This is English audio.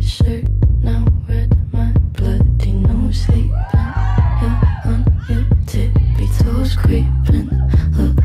t-shirt, now red, my bloody nose sleeping. You're on your tippy toes creeping. Look